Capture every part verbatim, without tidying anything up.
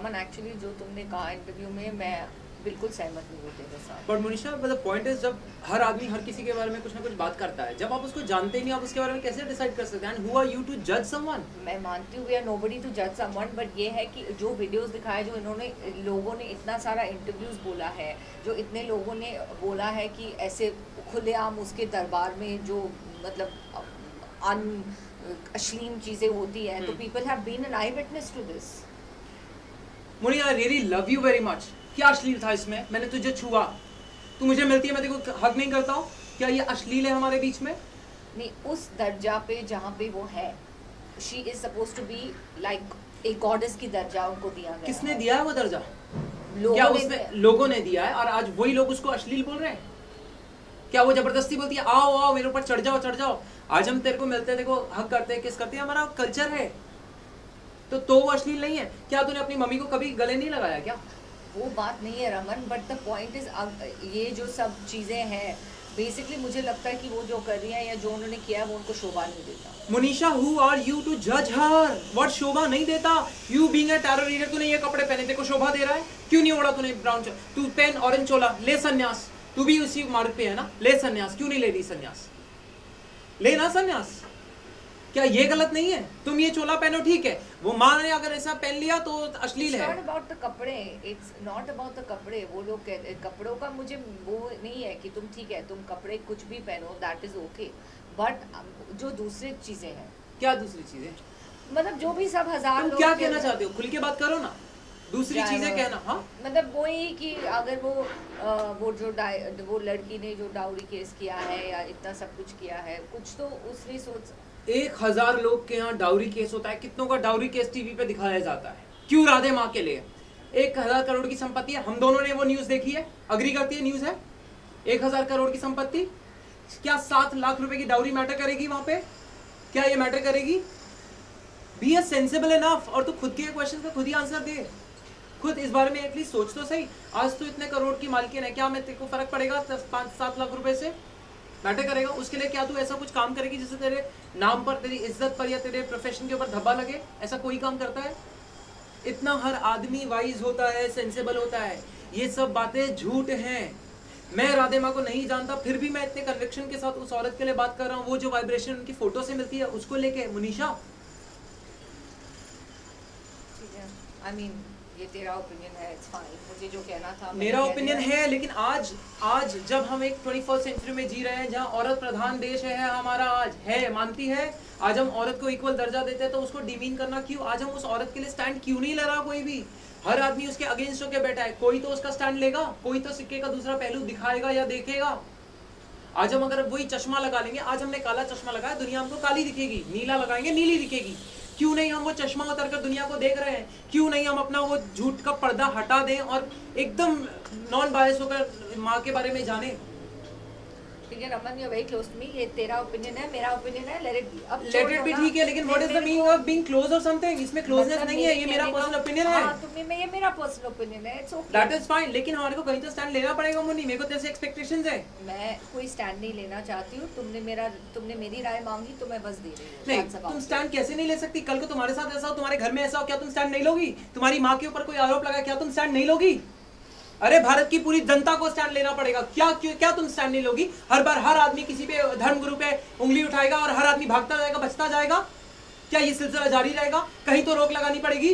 Raman actually जो तुमने कहा इंटरव्यू में, मैं बिल्कुल सहमत नहीं होते मेरे साथ। पर मुनीशा मतलब पॉइंट इज, जब हर आदमी हर किसी के बारे में कुछ ना कुछ बात करता है, जब आप उसको जानते ही नहीं आप उसके बारे में कैसे डिसाइड कर सकते हैं? And who are you to जज समवन? मैं मानती हूँ वी आर नोबडी टू जज समवन, बट ये है कि जो वीडियोस दिखाए, जो इन्होंने लोगों ने इतना सारा इंटरव्यूज बोला है, जो इतने लोगों ने बोला है कि ऐसे खुलेआम उसके दरबार में जो मतलब अन अश्लील चीजें होती हैं, तो people have been an eye witness to this. Muni I really love you very much. क्या अश्लील था इसमें? मैंने तुझे छुआ, तू मुझे मिलती है, मैं तेरे को हक नहीं करता हूँ, क्या ये अश्लील है हमारे बीच में? नहीं, उस दर्जा पे जहाँ पे वो है, she is suppose to be like एक गॉडेस की दर्जा उनको दिया गया। किसने दिया है वो दर्जा? लोगों क्या ने उसने, लोगों ने दिया है, और आज वही लोग उसको अश्लील बोल रहे हैं? क्या वो जबरदस्ती बोलती है आओ आओ मेरे ऊपर चढ़ जाओ चढ़ जाओ? आज हम तेरे को मिलते हैं, देखो हक करते हैं, किस करते हैं, हमारा कल्चर है, तो तो वो अश्लील नहीं है? क्या तूने अपनी मम्मी को कभी गले नहीं लगाया क्या? वो बात नहीं है Raman, but the point is ये जो सब चीजें हैं बेसिकली मुझे लगता है कि वो जो कर रही है या जो उन्होंने किया है वो उनको शोभा नहीं देता। Munisha who are you to जज हर? व्हाट शोभा नहीं देता? You being a terror leader, तूने ये कपड़े पहने, तेरे को शोभा दे रहा है? क्यों नहीं ओढ़ा तूने ब्राउन? तू पहन ऑरेंज चोला, ले सन्यास, तू भी उसी मार्ग पे है ना, ले सन्यास। क्यों नहीं ले रही सन्यास? ले ना सन्यास, क्या ये गलत नहीं है? तुम ये चोला पहनो ठीक है, वो माँ ने अगर ऐसा पहन लिया तो अश्लील है। It's not about the कपड़े, it's not about the कपड़े। वो लोग कहते कपड़ों का मुझे वो नहीं है कि तुम ठीक है तुम कपड़े कुछ भी पहनो, that is okay, but जो दूसरी चीजें हैं। क्या दूसरी चीजें? मतलब जो भी सब हजार तुम क्या कहना चाहते हो? खुल के बात करो ना, दूसरी चीजें कहना। हाँ मतलब वही कि अगर वो आ, वो जो वो लड़की ने जो डाउरी केस किया है या इतना सब कुछ किया है, कुछ तो उसने सोच, एक हजार लोग के यहाँ डाउरी केस होता है, कितनों का डाउरी केस टीवी पे दिखाया जाता है, क्यों? राधे माँ के लिए एक हजार करोड़ की संपत्ति है, हम दोनों ने वो न्यूज देखी है, अग्री करती है, न्यूज है, एक हजार करोड़ की संपत्ति, क्या सात लाख रुपए की डाउरी मैटर करेगी वहां पे? क्या ये मैटर करेगी? बी ए सेंसिबल इनफ, और तू खुद के क्वेश्चन का खुद ही आंसर दे, खुद इस बारे में एटलीस्ट सोच तो सही। आज तो इतने करोड़ की मालकिन है, क्या मैं तेरे को फर्क पड़ेगा पांच सात लाख रुपए से? मैटर करेगा उसके लिए? क्या तू ऐसा कुछ काम करेगी जिससे तेरे नाम पर, तेरी इज्जत पर या तेरे प्रोफेशन के ऊपर धब्बा लगे? ऐसा कोई काम करता है? इतना हर आदमी वाइज होता है, सेंसिबल होता है, ये सब बातें झूठ हैं। मैं राधे माँ को नहीं जानता, फिर भी मैं इतने कन्विक्शन के साथ उस औरत के लिए बात कर रहा हूँ। वो जो वाइब्रेशन उनकी फोटो से मिलती है उसको लेके। मुनीशा आई मीन ये तेरा ओपिनियन है, इट्स फाइन, मुझे जो कहना था मेरा ओपिनियन है, लेकिन आज आज जब हम एक ट्वेंटी फर्स्ट सेंचुरी में जी रहे हैं, जहाँ औरत प्रधान देश है हमारा, आज है, मानती है, आज हम औरत को इक्वल दर्जा देते हैं, तो उसको डिमीन करना क्यों? आज हम उस औरत के लिए स्टैंड क्यों नहीं ले रहा? कोई भी, हर आदमी उसके अगेंस्ट होकर बैठा है, कोई तो उसका स्टैंड लेगा, कोई तो सिक्के का दूसरा पहलू दिखाएगा या देखेगा। आज हम अगर वही चश्मा लगा लेंगे, आज हमने काला चश्मा लगाया, दुनिया हमको काली दिखेगी, नीला लगाएंगे नीली दिखेगी। क्यों नहीं हम वो चश्मा उतार कर दुनिया को देख रहे हैं? क्यों नहीं हम अपना वो झूठ का पर्दा हटा दें और एकदम नॉन बायस होकर माँ के बारे में जाने? ठीक है Raman, you are very close to me, ये तेरा ओपिनियन है, मेरा ओपिनियन है, लेट इट बी। अब लेट इट बी, ठीक है, लेकिन what is the meaning of being close और समथिंग? इसमें क्लोजनेस नहीं है, ये मेरा पर्सनल ओपिनियन है। हां, तुम्हें में ये मेरा पर्सनल ओपिनियन है, it's okay, that is fine, लेकिन हमारे को कहीं तो स्टैंड लेना पड़ेगा मुन्नी, मेरे को तेरे से एक्सपेक्टेशंस है। मैं कोई स्टैंड नहीं लेना चाहती हूँ, तुमने मेरा तुमने मेरी राय मांगी तो मैं बस दे रही हूँ। नहीं, तुम स्टैंड कैसे नहीं ले सकती? कल को तुम्हारे साथ ऐसा हो, तुम्हारे घर में ऐसा हो, क्या तुम स्टैंड नहीं लोगी? तुम्हारी माँ के ऊपर कोई आरोप लगा, क्या तुम स्टैंड नहीं लोगी? अरे भारत की पूरी जनता को स्टैंड लेना पड़ेगा, क्या क्यों क्या तुम स्टैंड नहीं लोगी? हर बार हर आदमी किसी पे धर्म गुरु पे उंगली उठाएगा और हर आदमी भागता जाएगा, बचता जाएगा? क्या ये सिलसिला जारी रहेगा? कहीं तो रोक लगानी पड़ेगी।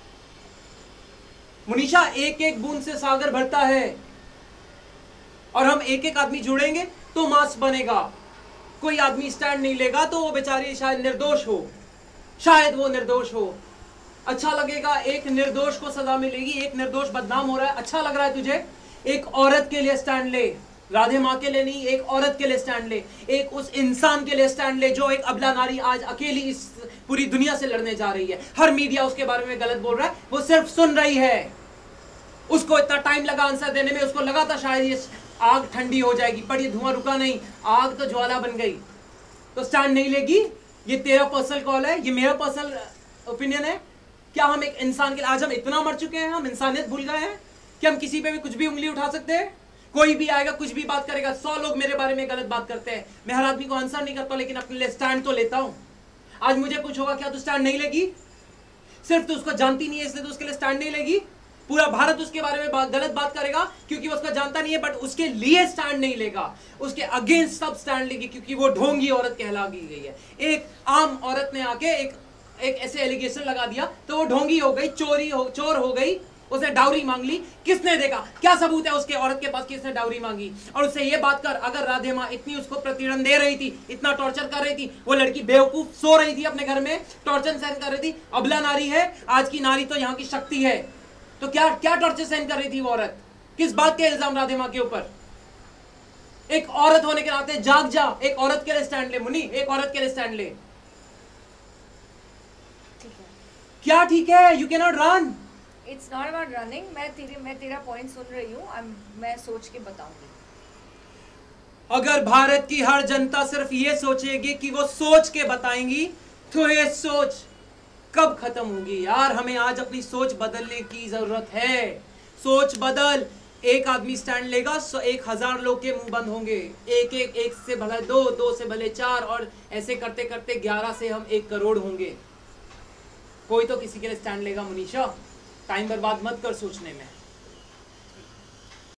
मुनीशा, एक एक बूंद से सागर भरता है और हम एक एक आदमी जुड़ेंगे तो मास बनेगा। कोई आदमी स्टैंड नहीं लेगा तो वो बेचारी शायद निर्दोष हो, शायद वो निर्दोष हो। अच्छा लगेगा, एक निर्दोष को सजा मिलेगी, एक निर्दोष बदनाम हो रहा है, अच्छा लग रहा है तुझे? एक औरत के लिए स्टैंड ले, राधे माँ के लिए नहीं, एक औरत के लिए स्टैंड ले, एक उस इंसान के लिए स्टैंड ले जो एक अबला नारी आज अकेली इस पूरी दुनिया से लड़ने जा रही है। हर मीडिया उसके बारे में गलत बोल रहा है, वो सिर्फ सुन रही है। उसको इतना टाइम लगा आंसर देने में, उसको लगा था शायद ये आग ठंडी हो जाएगी, पर ये धुआं रुका नहीं, आग तो ज्वाला बन गई। तो स्टैंड नहीं लेगी, ये तेरा पर्सनल कॉल है, ये मेरा पर्सनल ओपिनियन है। क्या हम एक इंसान के लिए, आज हम इतना मर चुके हैं, हम इंसानियत भूल गए हैं कि हम किसी पे भी कुछ भी उंगली उठा सकते हैं? कोई भी आएगा कुछ भी बात करेगा, सौ लोग मेरे बारे में गलत बात करते हैं, मैं हर आदमी को आंसर नहीं करता, लेकिन अपने लिए स्टैंड तो लेता हूं। आज मुझे कुछ होगा, क्या तू स्टैंड नहीं लेगी? सिर्फ तो उसको जानती नहीं है इसलिए तो उसके लिए स्टैंड नहीं लेगी? पूरा भारत उसके बारे में बात, गलत बात करेगा क्योंकि वो उसको जानता नहीं है, बट उसके लिए स्टैंड नहीं लेगा, उसके अगेंस्ट सब स्टैंड लेगी क्योंकि वो ढोंगी औरत कहला गई है। एक आम औरत ने आके एक एक ऐसे एलिगेशन लगा दिया तो वो ढोंगी हो गई, चोरी हो चोर हो गई, उसने डाउरी मांग ली। किसने देखा? क्या सबूत है उसके औरत के पास कि इसने डाउरी मांगी? और उससे ये बात कर, अगर राधे माँ इतनी उसको प्रतिदंड दे रही थी, इतना टॉर्चर कर रही थी, वो लड़की बेवकूफ सो रही थी अपने घर में, टॉर्चर सहन कर रही थी, अबला नारी है, आज की नारी तो यहाँ की शक्ति है, तो क्या क्या टॉर्चर सहन कर रही थी वो औरत? किस बात के इल्जाम राधे माँ के ऊपर? एक औरत होने के नाते जाग जा, एक औरत के लिए स्टैंड ले मुनी, एक औरत के लिए स्टैंड ले। क्या ठीक है? You cannot run. It's not about running. मैं तेरे मैं तेरा पॉइंट सुन रही हूँ, मैं सोच के बताऊंगी। अगर भारत की हर जनता सिर्फ ये सोचेगी कि वो सोच के बताएंगी तो ये सोच कब खत्म होगी यार? हमें आज अपनी सोच बदलने की जरूरत है। सोच बदल, एक आदमी स्टैंड लेगा सो एक हजार लोग के मुंह बंद होंगे, एक एक एक से भले दो, दो से भले चार, और ऐसे करते करते ग्यारह से हम एक करोड़ होंगे। कोई तो किसी के लिए स्टैंड लेगा। मनीषा, टाइम बर्बाद मत कर सोचने में।